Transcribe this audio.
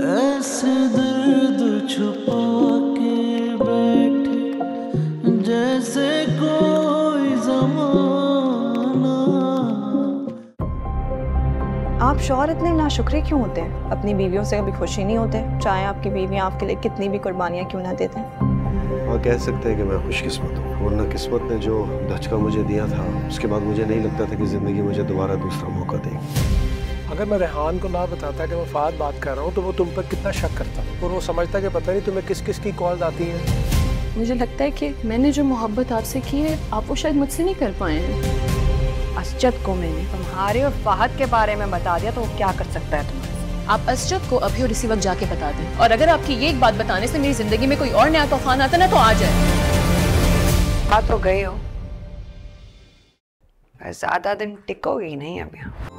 ऐसे दर्द छुपा के बैठे जैसे कोई ज़माना। आप शौहर इतने नाशुक्रे क्यों होते हैं? अपनी बीवियों से कभी खुशी नहीं होते, चाहे आपकी बीवियां आपके लिए कितनी भी कुर्बानियां क्यों ना देते हैं। और कह सकते हैं कि मैं खुशकिस्मत हूँ, वरना किस्मत ने जो धचका मुझे दिया था उसके बाद मुझे नहीं लगता था कि ज़िंदगी मुझे दोबारा दूसरा मौका देगी। अगर मैं रेहान को ना बताता कि मैं फ़ाद बात कर रहा हूँ तो वो तुम पर कितना शक करता और वो समझता कि पता नहीं तुम्हें किस किस की कॉल आती हैं। मुझे लगता है कि मैंने जो मोहब्बत आपसे की है आप वो शायद मुझसे नहीं कर पाए हैं। असजद को मैंने तुम्हारे और फहद के बारे में बता दिया तो वो क्या कर सकता है तुम्हारे? आप असजद को अभी और इसी वक्त जाके बता दें, और अगर आपकी ये एक बात बताने से मेरी जिंदगी में कोई और नया तूफान आता ना तो आ जाए। आ तो गए हो, ज्यादा दिन टिकोगी नहीं अब यहाँ।